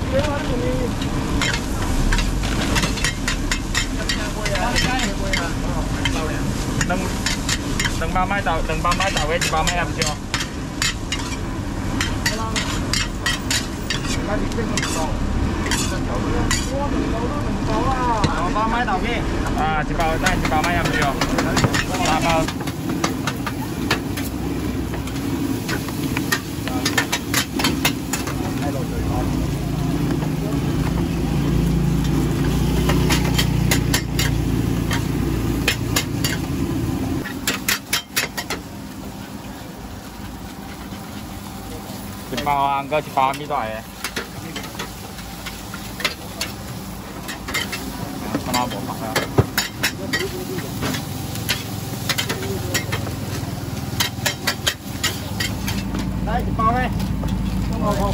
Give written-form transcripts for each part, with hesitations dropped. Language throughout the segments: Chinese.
Đừng bao mai tàu với chỉ bao mai em chưa? Bao mai tàu kia? À, chỉ bao mai em chưa? Bao bao ăn cái chỉ bao mi toại sao bộ mặt ra đây chỉ bao đây không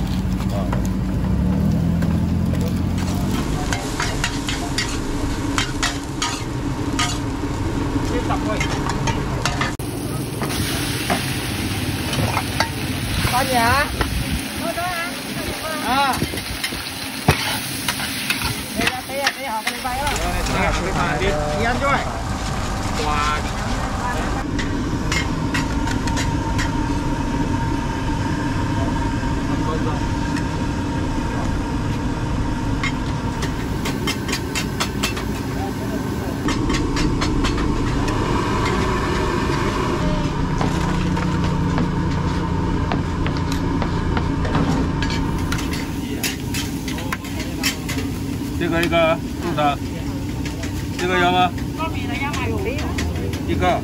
tiếp tục thôi bao nhiêu hả? À. Đây họ cái bay đó. Đi ăn cho mày. Wow.一个煮的，这个要吗？一个，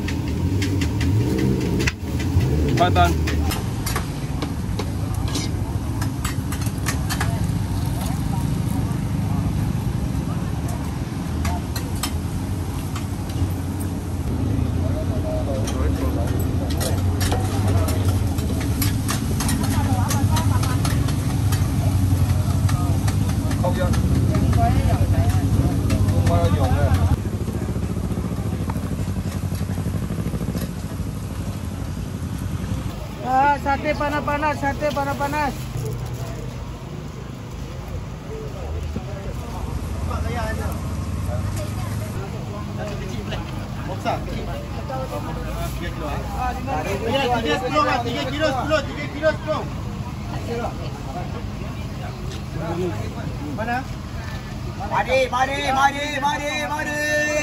快单。Sate panas-panas, sate panas-panas. Boksa. 3 kilo. 3 kilo 10. Mana? Mari.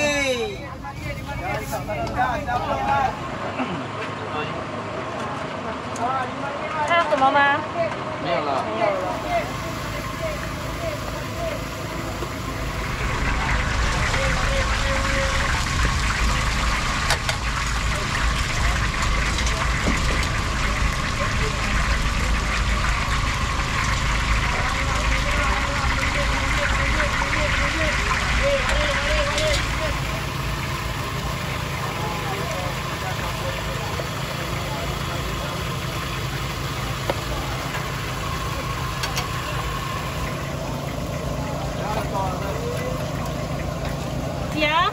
还有什么吗？没有了。Ya.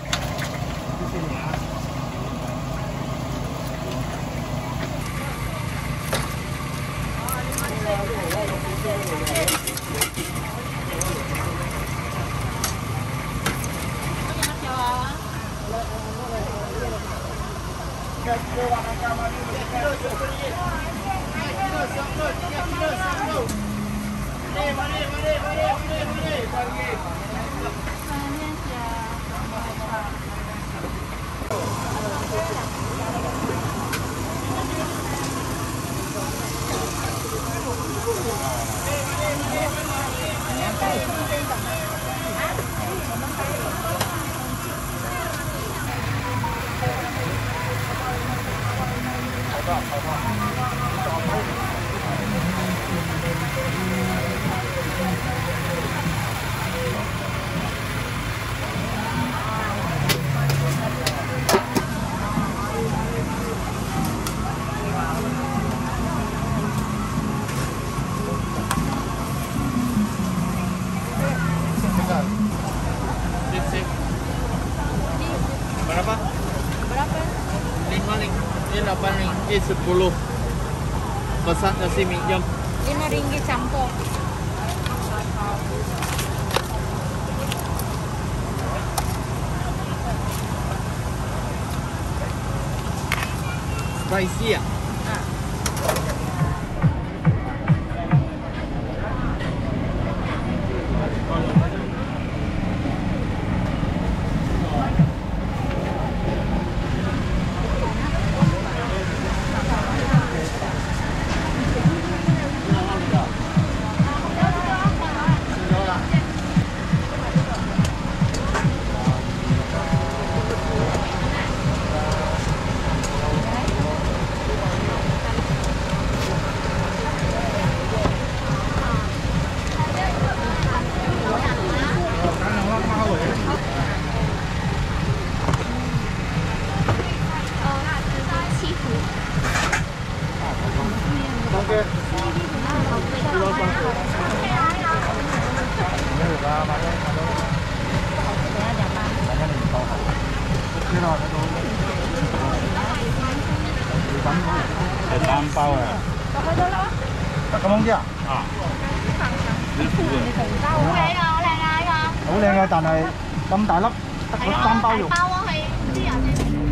Berapa? Berapa? 5 ring. Ini 8 ring. Ini 10. Besar kasih minjem. 5 ringgit campur. 西施啊！ 係單包啊！ 得咁樣啲啊？ 啊！啲苦啊！ 好靚啊！好靚啊！呢個好靚啊，但係咁大粒，得個3包肉。 包啊，係啲人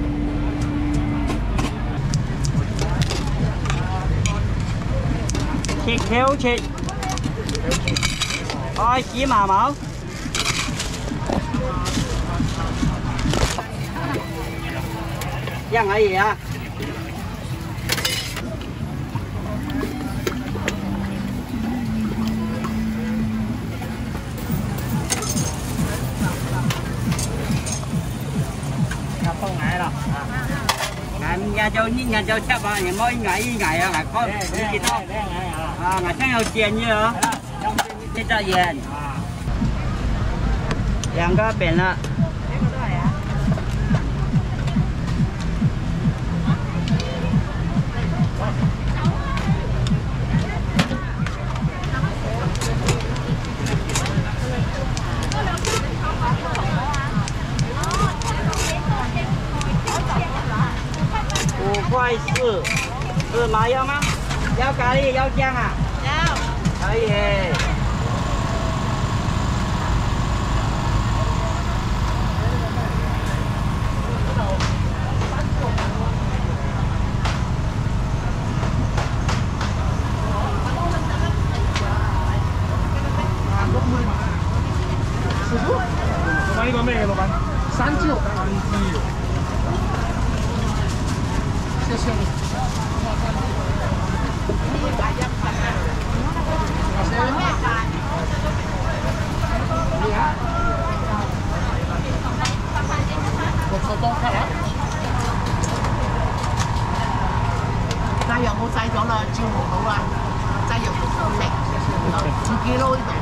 切條切，開始麻冇？樣而已啊！nhà châu chấp à, nhà mỗi ngày là có gì đó à, ngày sáng有tiền như hả? Thế cho tiền. 2個餅啦。5塊4，是麻要嗎？要咖喱要醬啊？要。可以。 老闆呢個咩嘅？老闆山椒。謝謝你。 炸藥冇細咗啦，照唔到啦，炸藥唔好食，自己撈呢度。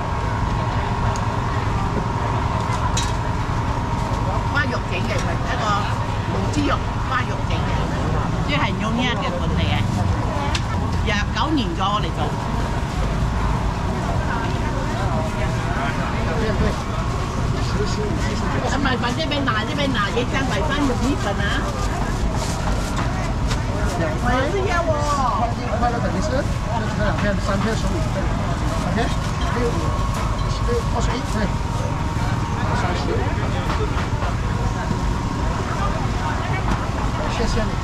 花肉整嘅，一個無豬肉花肉整嘅，即係用呢一嘅本地嘅，29年咗我哋做。唔係粉這邊拿也加白飯有米粉啊。我也是要哦。 快乐等于是，这2片、3片15片，OK， 6、21，对，30，谢谢你。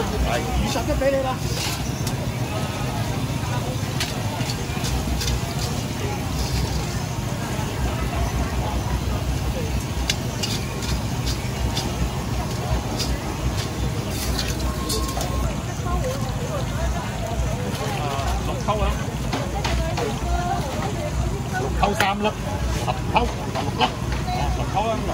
鱼實都俾你啦。 6溝啊，6溝3粒，10溝6粒，10溝啊。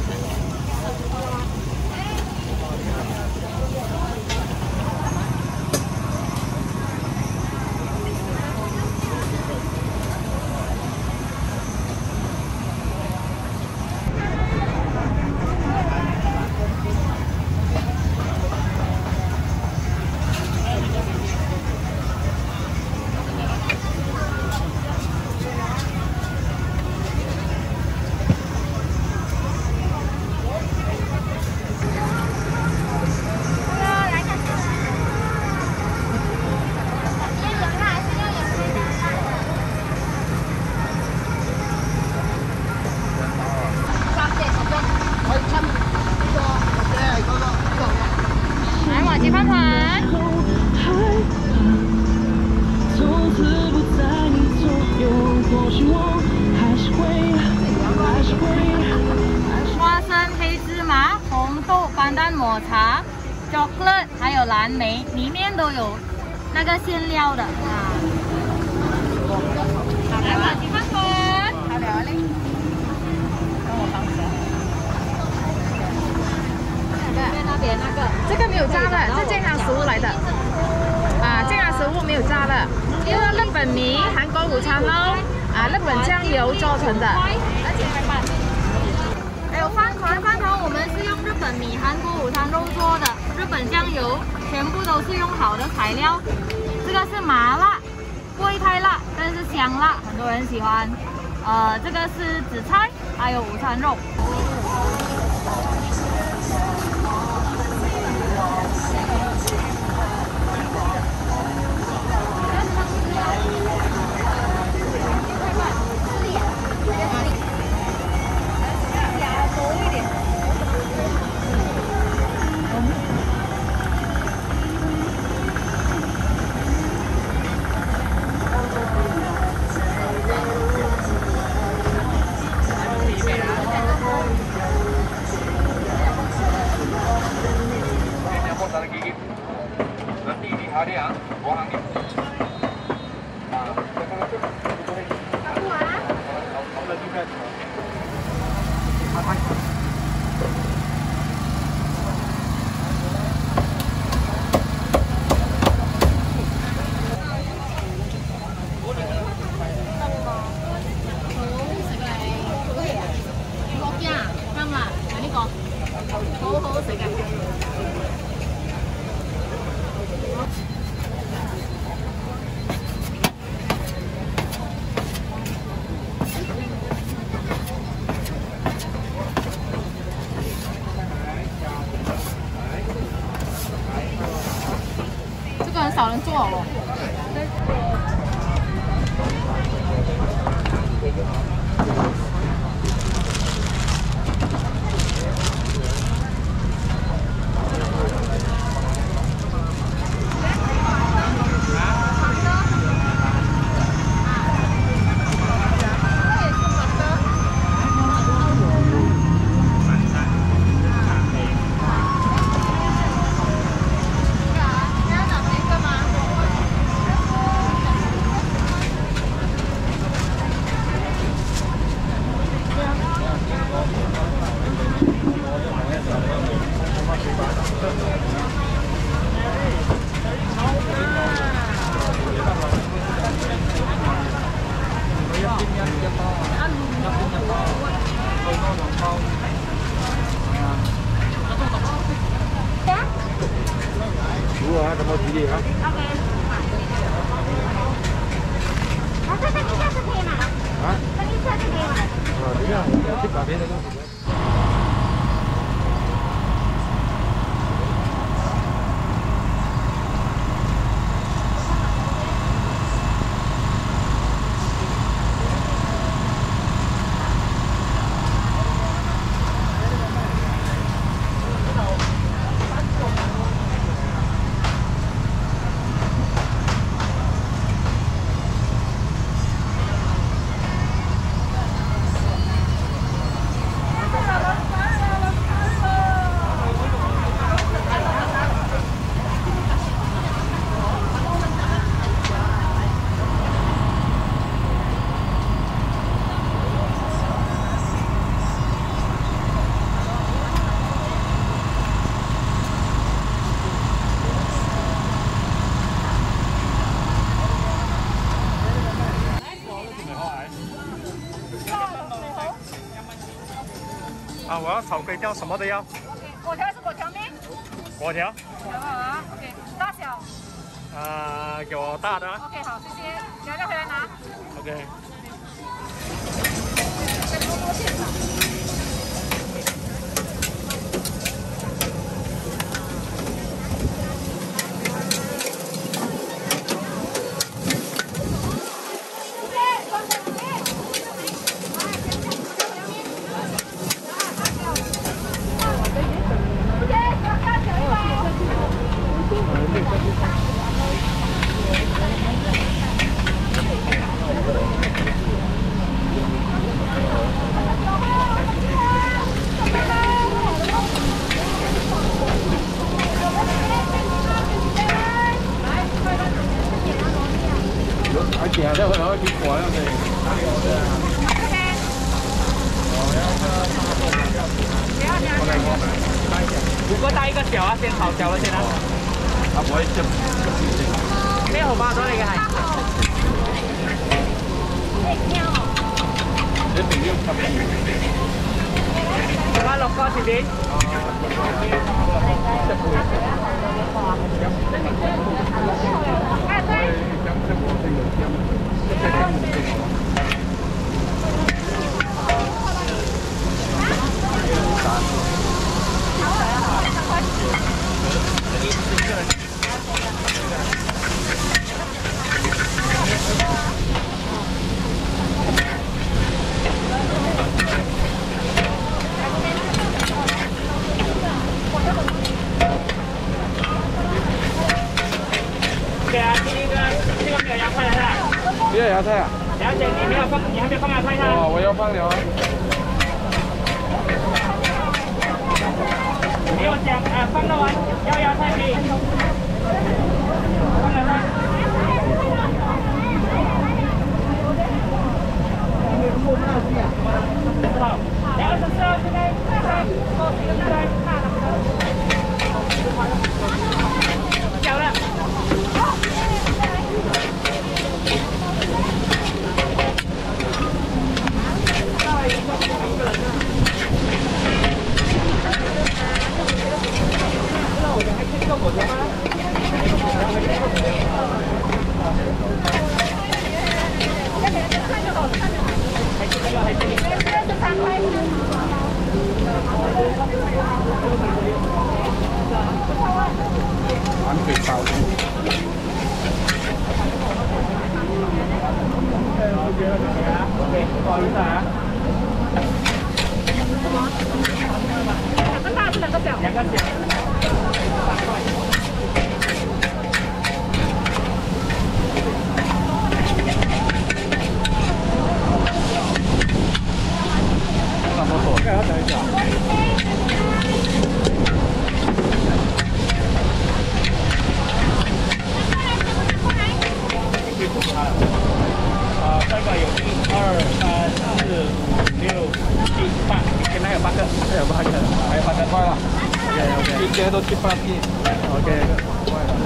来，马吉饭团。花生、黑芝麻、红豆、斑蛋抹茶、chocolate， 还有蓝莓，里面都有那个馅料的啊。来，马吉饭团。好聊嘞。那边那个， 这个没有炸的，是健康食物来的。啊，健康食物没有炸的，因为日本米、韩国午餐肉啊，日本酱油做成的。 还有饭团，饭团我们是用日本米、韩国午餐肉做的，日本酱油，全部都是用好的材料。这个是麻辣，不会太辣，但是香辣，很多人喜欢。这个是紫菜，还有午餐肉。 这个很少人做哦。 Dua, ada mau pilih ha? OK。啊，这个下次可以吗？ 啊？ 这个下次可以吗？ 这样，我去把别的东西。 啊，我要炒粿条，什么都要。 果条是果条咩？ 果条。 好啊 ，OK， 大小。 给我大的。 OK， 好，谢谢。等下回来拿。 OK。 再多多现场。 5个大1个小啊，先炒小的先啊。啊，不會接。咩號碼咗你嘅係？一定要10元。6個前邊。 没有芽菜啊？ 了解，你没有放，你还没放芽菜呢。 哦，我要放了。 没有讲，放了完要芽菜没？放了吗？好，24号现在小了。 玩粿烧。 OK， 不好意思啊。 2个大还是2个小 ？2个小。 那么多，要等一下。 这个有1、2、3、4、5、6、7、8，现在有8个， 还有8个，还有8个快了。OK， 一节都7、8斤。OK， 快了。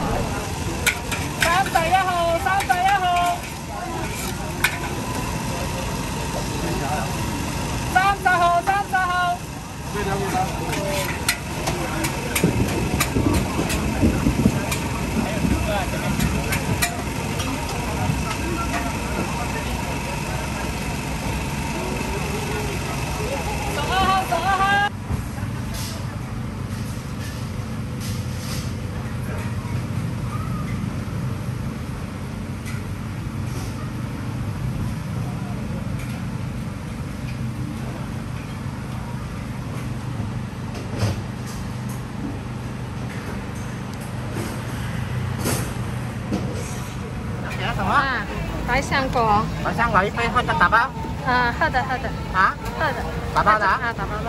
300號，300號。30號，30號。 对的，对的。 白香果。 白香果1杯或者打包？ 喝的。 啊？ 喝的。 打包的啊？ 打包的。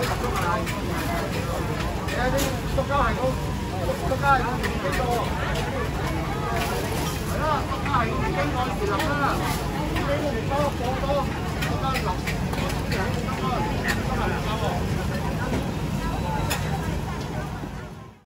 都交係高，都交係高，幾多？